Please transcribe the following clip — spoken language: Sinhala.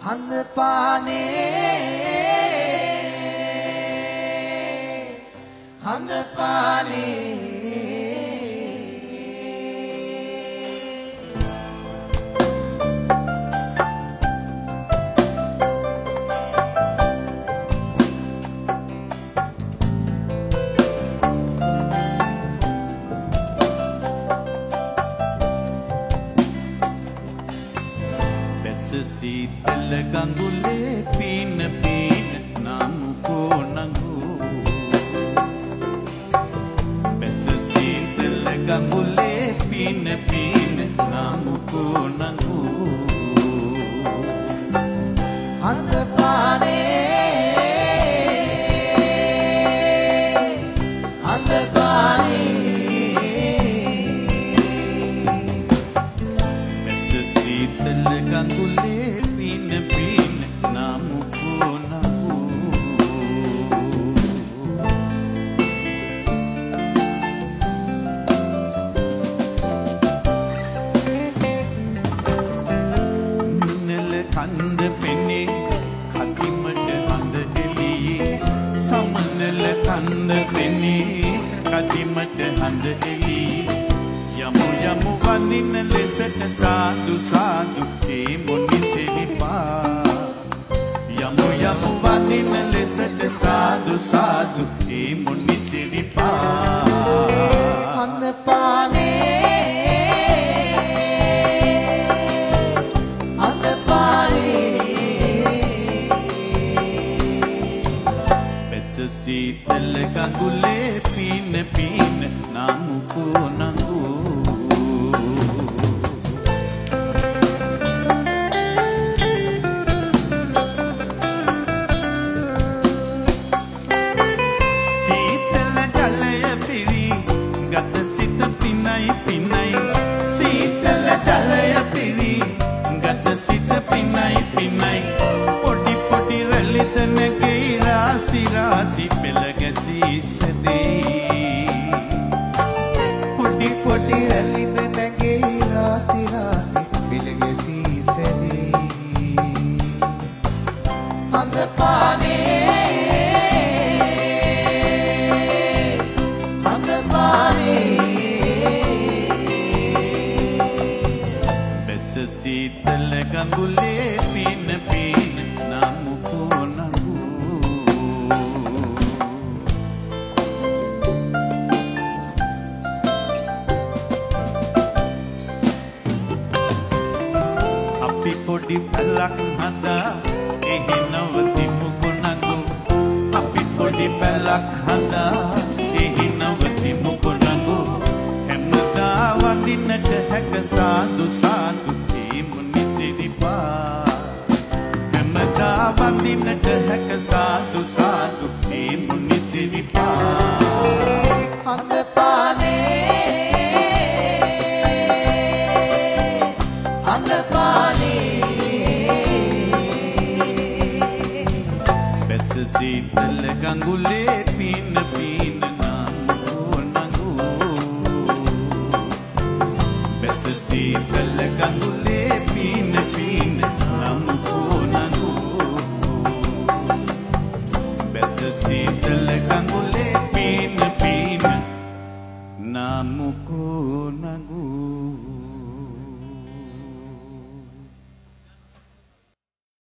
සීතල ගඟුලේ පීන පීන නාමුකෝ නඟු බැස සීතල ගඟුලේ පීන පීන නාමුකෝ නඟු අන්ත ගඟුලේ පීන පීන නාමුකෝ නඟු නිල කන්ද පෙනේ කදිමට හඳ එළියේ සමනල කන්ද පෙනේ කදිමට හඳ එළියේ යමු යමු වඳින ලෙසට සාදු සාදු ඒ මොනි සිරිපා යමු යමු වඳින ලෙසට සාදු සාදු ඒ මොනි සිරිපා අන්න පානේ බෙස සීතල ගඟුලේ පීන පීන නාමුකෝ නඟු සිත පිනයි පිනයි සීතල ජලය පිරි ගත සිත පිනයි පිනයි පොඩි පොඩි රැලිත නැගී රාසි රාසි පෙළ ගැසී සැදී පොඩි පොඩි රැලිත නැගී රාසි රාසි පෙළ ගැසී සැදී හඳ පානේ සීතල ගඟුලේ පීන පීන නාමුකෝ නඟු අපි පොඩි පැලක් හදා එහි නවතිමුකෝ නඟු අපි පොඩි පැලක් හදා එහි නවතිමුකෝ නඟු හැමදා වඳින්නට හැක සාදු සාදු හැමදා වඳින්නට හැක සාදු සාදු ඒ මුනි සිරිපා හඳ පානේ බැස සීතල ගඟුලේ පීන